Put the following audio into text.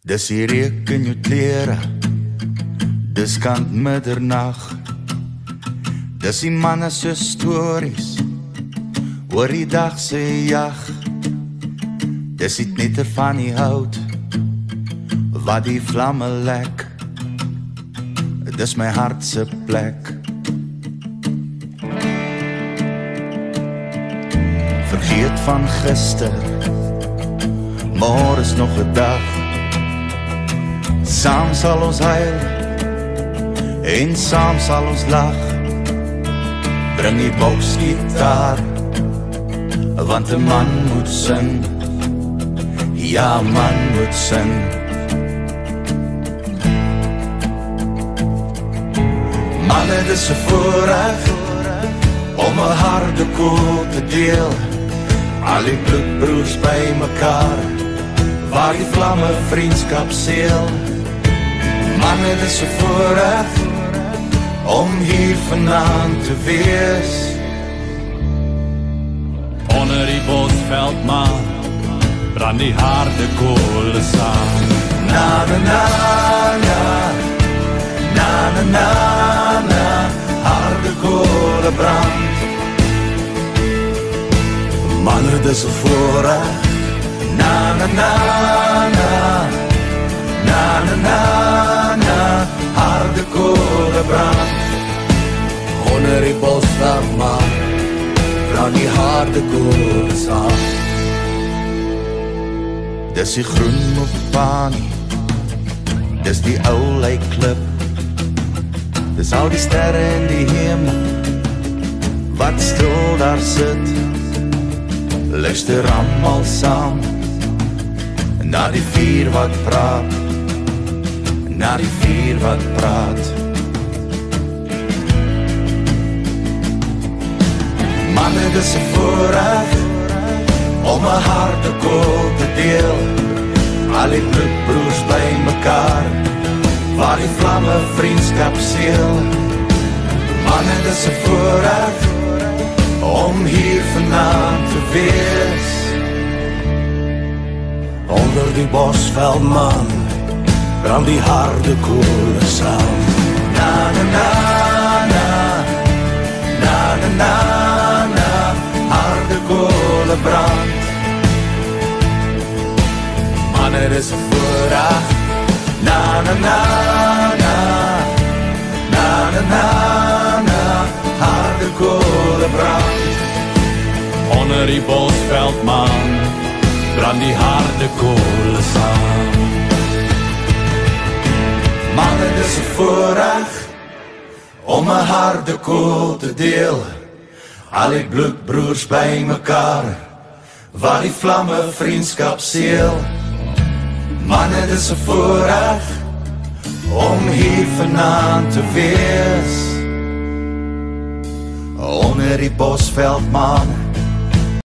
Dis die reuk in jou klere, dis kant middernag. Dis die manne se stories, oor die dag se jag. Dis die knetter van die hout, wat die vlamme lek. Dis my hart se plek. Vergeet van gister, môre is nog 'n dag. Saam sal ons huil, en saam sal ons lag. Bring die boksgitaar, want 'n man moet sing. Ja, man moet sing. Manne, dis 'n voorreg om 'n harde koel te deel. Al die bloedbroers by mekaar, waar die vlamme vriendskap seël. Manne, dis 'n voorreg om hier vanaand te wees. Onder die bosveldmaan brand die harde koele saam. Na na na na, na na na na, harde koele brand. Manne, dis 'n voorreg. Na na na na, na na na na, harde koele brand. Onder die bosveldmaan brand die harde koele saam. Dis die groen op Pani, dis die ou lijkklip. Dis al die sterre in die hemel, wat stil daar sit. Luister almal saam, na die vuur wat praat, na die vuur wat praat. Manne, dis 'n voorreg om 'n harde koel te deel. Al die bloedbroers by mekaar, waar die vlamme vriendskap seël. Manne, dis 'n voorreg om hier vanaand te wees. Onder die bosveldmaan brand die harde koele saam. Na na na na, na na na na, harde koele brand. Manne, dis 'n voorreg. Na na na na, na na na na, harde koele brand. Onder die bosveldmaan brand die harde koele saam. Manne, dis 'n voorreg om 'n harde koel te deel. Al die bloedbroers by mekaar, waar die vlamme vriendskap seël. Manne, dis 'n voorreg om hier vanaand te wees. Onder die bosveldmaan